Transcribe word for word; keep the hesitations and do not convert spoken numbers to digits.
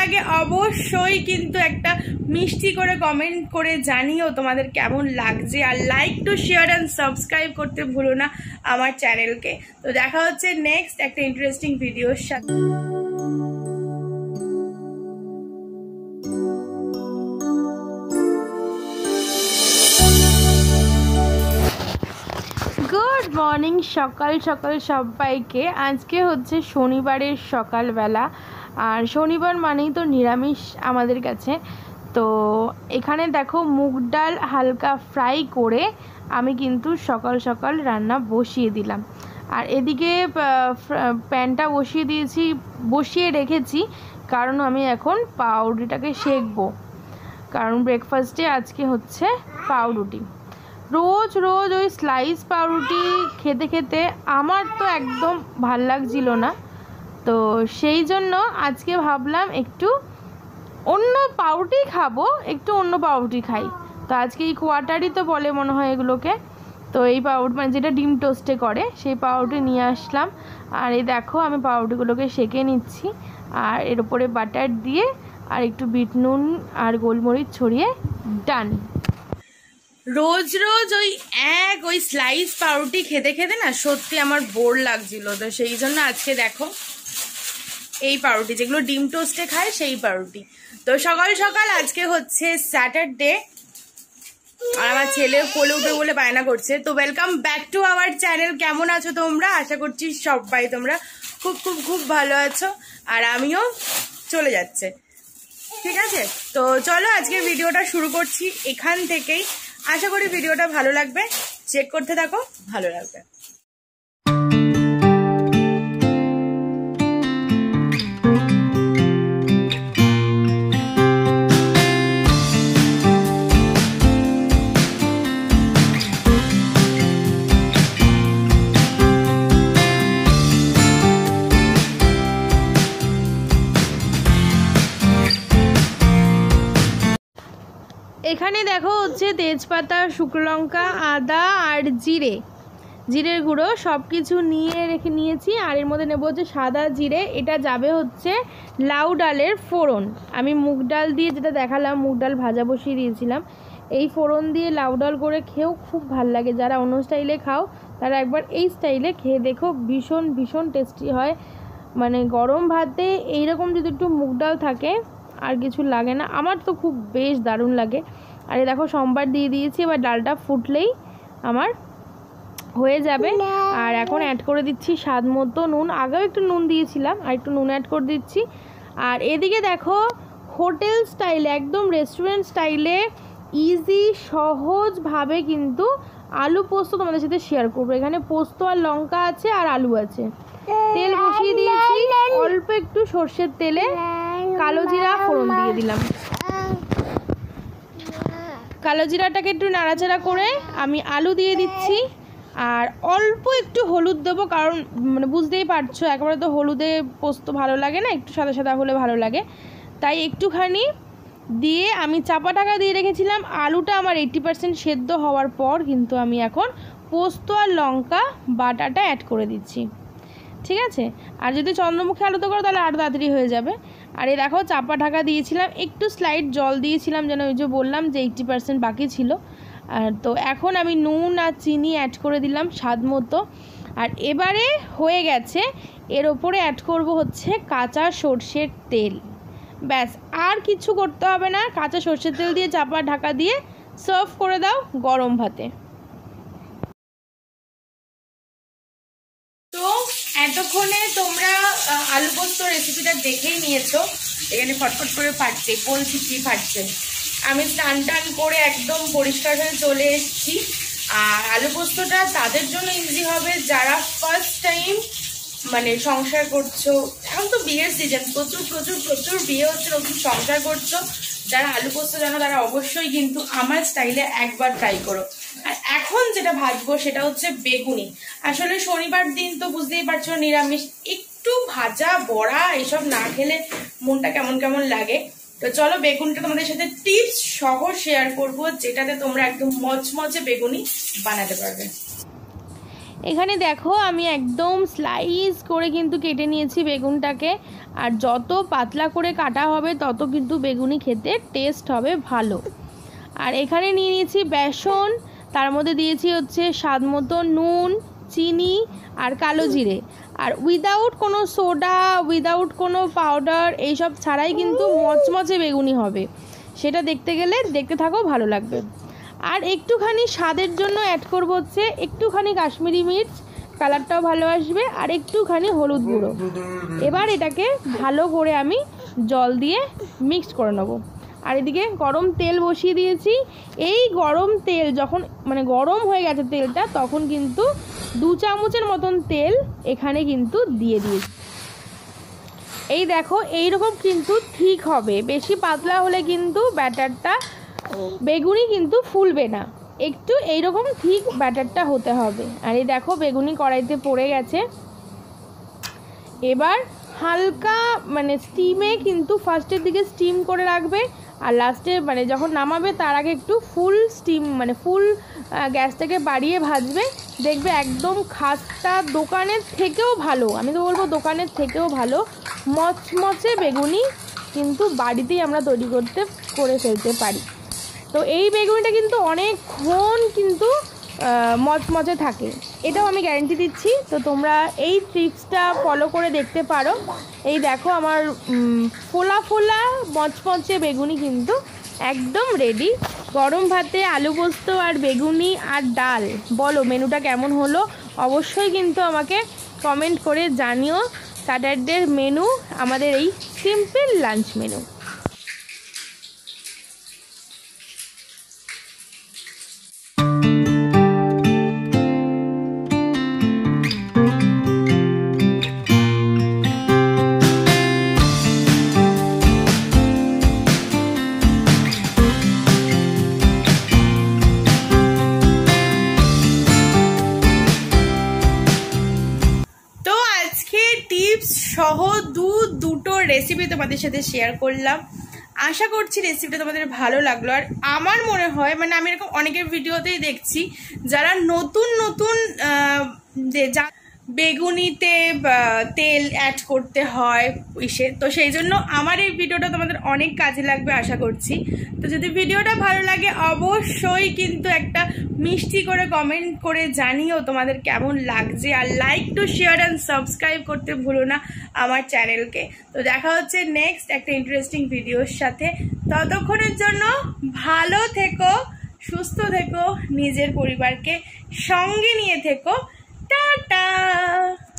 আগে অবশ্যই কিন্তু একটা মিষ্টি করে কমেন্ট করে জানিও তোমাদের কেমন লাগছে, আর like to share and subscribe করতে ভুলো না আমার চ্যানেলকে। তো দেখা হচ্ছে নেক্সট একটা ইন্টারেস্টিং ভিডিওর সাথে। গুড মর্নিং সকাল সকাল সবাইকে। আজকে হচ্ছে শনিবারের সকালবেলা, আর শনিবার মানেই তো নিরামিষ আমাদের কাছে। তো এখানে দেখো মুগ ডাল হালকা ফ্রাই করে আমি কিন্তু সকাল সকাল রান্না বসিয়ে দিলাম। আর এদিকে প্যানটা বসিয়ে দিয়েছি, বসিয়ে রেখেছি, কারণ আমি এখন পাউরুটিটাকে সেঁকবো, কারণ ব্রেকফাস্টে আজকে হচ্ছে পাউরুটি। রোজ রোজ ওই স্লাইস পাউরুটি খেতে খেতে আমার তো একদম ভাল লাগছিল না, তো সেই জন্য আজকে ভাবলাম একটু অন্য পাউরুটি খাবো, একটু অন্য পাউরুটি খাই। তো আজকে এই কোয়ার্টারই তো বলে মনে হয় এগুলোকে, তো এই পাউরুটি মানে যেটা ডিম টোস্টে করে সেই পাউরুটি নিয়ে আসলাম। আর এই দেখো আমি পাউরুটিগুলোকে সেঁকে নিচ্ছি, আর এর উপরে বাটার দিয়ে আর একটু বিট নুন আর গোলমরিচ ছড়িয়ে ডান। রোজ রোজ ওই এক ওই স্লাইস পাউরুটি খেতে খেতে না সত্যি আমার বোর লাগছিল, তো সেই জন্য আজকে দেখো এই পাউরুটি যেগুলো ডিম টোস্টে খায় সেই পাউরুটি। তো সকাল সকাল আজকে হচ্ছে স্যাটারডে, আর আমার ছেলে কোলে উঠবে বলে বায়না করছে। তো welcome back to our channel. কেমন আছো তোমরা? আশা করছি সবাই তোমরা খুব খুব খুব ভালো আছো, আর আমিও চলে যাচ্ছে। ঠিক আছে, তো চলো আজকে ভিডিওটা শুরু করছি এখান থেকেই। আশা করি ভিডিওটা ভালো লাগবে, চেক করতে থাকো, ভালো লাগবে। এখানে দেখো হচ্ছে তেজপাতা, শুকনো লঙ্কা, আদা আর জিরে, জিরের গুঁড়ো সব কিছু নিয়ে রেখে নিয়েছি। আর এর মধ্যে নেবো হচ্ছে সাদা জিরে, এটা যাবে হচ্ছে লাউ ডালের ফোড়ন। আমি মুগ ডাল দিয়ে যেটা দেখালাম, মুগ ডাল ভাজা বসিয়ে দিয়েছিলাম, এই ফোড়ন দিয়ে লাউ ডাল করে খেয়েও খুব ভাল লাগে। যারা অন্য স্টাইলে খাও তারা একবার এই স্টাইলে খেয়ে দেখো, ভীষণ ভীষণ টেস্টি হয়। মানে গরম ভাতে এইরকম যদি একটু মুগ ডাল থাকে আর কিছু লাগে না, আমার তো খুব বেশ দারুণ লাগে। আর এই দেখো সোমবার দিয়ে দিয়েছি, এবার ডালটা ফুটলেই আমার হয়ে যাবে। আর এখন অ্যাড করে দিচ্ছি স্বাদ মতো নুন, আগেও একটু নুন দিয়েছিলাম, আর একটু নুন অ্যাড করে দিচ্ছি। আর এদিকে দেখো হোটেল স্টাইলে, একদম রেস্টুরেন্ট স্টাইলে ইজি সহজভাবে কিন্তু আলু পোস্ত তোমাদের সাথে শেয়ার করবো। এখানে পোস্ত আর লঙ্কা আছে আর আলু আছে। তেল বসিয়ে দিয়েছি, অল্প একটু সর্ষের তেলে কালো জিরা ফোড়ন দিয়ে দিলাম। কালো জিরাটাকে একটু নাড়াচাড়া করে আমি আলু দিয়ে দিচ্ছি, আর অল্প একটু হলুদ দেবো, কারণ মানে বুঝতেই পারছো একবারে তো হলুদে পোস্ত ভালো লাগে না, একটু সাদা সাদা হলে ভালো লাগে, তাই একটুখানি দিয়ে আমি চাপা ঢাকা দিয়ে রেখেছিলাম। আলুটা আমার এইট্টি পার্সেন্ট সেদ্ধ হওয়ার পর কিন্তু আমি এখন পোস্ত আর লঙ্কা বাটাটা অ্যাড করে দিচ্ছি। ঠিক আছে, আর যদি চন্দ্রমুখী আলুতে করো তাহলে আরও তাড়াতাড়ি হয়ে যাবে। আর এই দেখো চাপা ঢাকা দিয়েছিলাম, একটু স্লাইড জল দিয়েছিলাম, যেন ওই যে বললাম যে এইট্টি পার্সেন্ট বাকি ছিল। আর তো এখন আমি নুন আর চিনি অ্যাড করে দিলাম স্বাদ মতো। আর এবারে হয়ে গেছে, এর ওপরে অ্যাড করব হচ্ছে কাঁচা সর্ষের তেল। ব্যাস, আর কিছু করতে হবে না, কাঁচা সর্ষের তেল দিয়ে চাপা ঢাকা দিয়ে সার্ভ করে দাও গরম ভাতে। তো এতক্ষণে তোমরা আলু পোস্ত রেসিপিটা দেখেই নিয়েছো। এখানে ফটফট করে ফাটছে, বলছি কি ফাটছে। আমি স্নান টান করে একদম পরিষ্কার হয়ে চলে এসেছি। আর আলু পোস্তটা তাদের জন্য ইজি হবে যারা ফার্স্ট টাইম মানে সংসার করছো। এখন তো বিয়ের সিজন, প্রচুর প্রচুর প্রচুর বিয়ে হচ্ছে, নতুন সংসার করছো, যারা আলু পোস্ত জানো তারা অবশ্যই কিন্তু আমার স্টাইলে একবার ট্রাই করো। আর এখন যেটা ভাজবো সেটা হচ্ছে বেগুনি। আসলে শনিবার দিন তো বুঝতেই পারছো নিরামিষ, একটু ভাজা বড়া এসব না খেলে মনটা কেমন কেমন লাগে। তো চলো বেগুনটা তোমাদের সাথে টিপস সহ শেয়ার করবো, যেটাতে তোমরা একদম মচমচে বেগুনি বানাতে পারবে। এখানে দেখো আমি একদম স্লাইস করে কিন্তু কেটে নিয়েছি বেগুনটাকে। আর যত পাতলা করে কাটা হবে তত কিন্তু বেগুনি খেতে টেস্ট হবে ভালো। আর এখানে নিয়ে নিয়েছি বেসন, তার মধ্যে দিয়েছি হচ্ছে স্বাদ মতো নুন, চিনি আর কালো জিরে। আর উইদাউট কোনো সোডা, উইদাউট কোনো পাউডার, এইসব ছাড়াই কিন্তু মচমচে বেগুনি হবে। সেটা দেখতে গেলে দেখতে থাকো, ভালো লাগবে। আর একটুখানি স্বাদের জন্য অ্যাড করবো হচ্ছে একটুখানি কাশ্মীরি মির্চ, কালারটাও ভালো আসবে, আর একটুখানি হলুদ গুঁড়ো। এবার এটাকে ভালো করে আমি জল দিয়ে মিক্সড করে নেবো। আর এদিকে গরম তেল বসিয়ে দিয়েছি। এই গরম তেল যখন মানে গরম হয়ে গেছে তেলটা, তখন কিন্তু দু চামচের মতন তেল এখানে কিন্তু দিয়ে দিয়েছি। এই দেখো এইরকম কিন্তু ঠিক হবে, বেশি পাতলা হলে কিন্তু ব্যাটারটা বেগুনি কিন্তু ফুলবে না, একটু এইরকম ঠিক ব্যাটারটা হতে হবে। আর এই দেখো বেগুনি কড়াইতে পড়ে গেছে। এবার হালকা মানে স্টিমে কিন্তু ফার্স্টের দিকে স্টিম করে রাখবে, আর লাস্টে মানে যখন নামাবে তার আগে একটু ফুল স্টিম মানে ফুল গ্যাসটাকে বাড়িয়ে ভাজবে। দেখবে একদম খাস্তা দোকানের থেকেও ভালো, আমি তো বলবো দোকানের থেকেও ভালো মচমচে বেগুনি কিন্তু বাড়িতেই আমরা তৈরি করতে করে ফেলতে পারি। তো এই বেগুনিটা কিন্তু অনেকক্ষণ কিন্তু মচমচে থাকে, এটাও আমি গ্যারেন্টি দিচ্ছি। তো তোমরা এই ট্রিক্সটা ফলো করে দেখতে পারো। এই দেখো আমার ফোলা ফোলা মচমচে বেগুনি কিন্তু একদম রেডি। গরম ভাতে আলু পোস্ত আর বেগুনি আর ডাল, বলো মেনুটা কেমন হলো? অবশ্যই কিন্তু আমাকে কমেন্ট করে জানিও। স্যাটারডের মেনু আমাদের এই সিম্পল লাঞ্চ মেনু। সহ দু দুটো রেসিপি তোমাদের সাথে শেয়ার করলাম। আশা করছি রেসিপিটা তোমাদের ভালো লাগলো। আর আমার মনে হয় মানে আমি এরকম অনেকের ভিডিওতেই দেখছি যারা নতুন নতুন যে যা বেগুনিতে তেল অ্যাড করতে হয় ইসে, তো সেই জন্য আমার এই ভিডিওটা তোমাদের অনেক কাজে লাগবে আশা করছি। তো যদি ভিডিওটা ভালো লাগে অবশ্যই কিন্তু একটা মিষ্টি করে কমেন্ট করে জানিও তোমাদের কেমন লাগছে। আর like to share and subscribe করতে ভুলো না আমার চ্যানেলকে। তো দেখা হচ্ছে নেক্সট একটা ইন্টারেস্টিং ভিডিওর সাথে। ততক্ষণের জন্য ভালো থেকো, সুস্থ থেকো, নিজের পরিবারকে সঙ্গে নিয়ে থেকো। টাটা।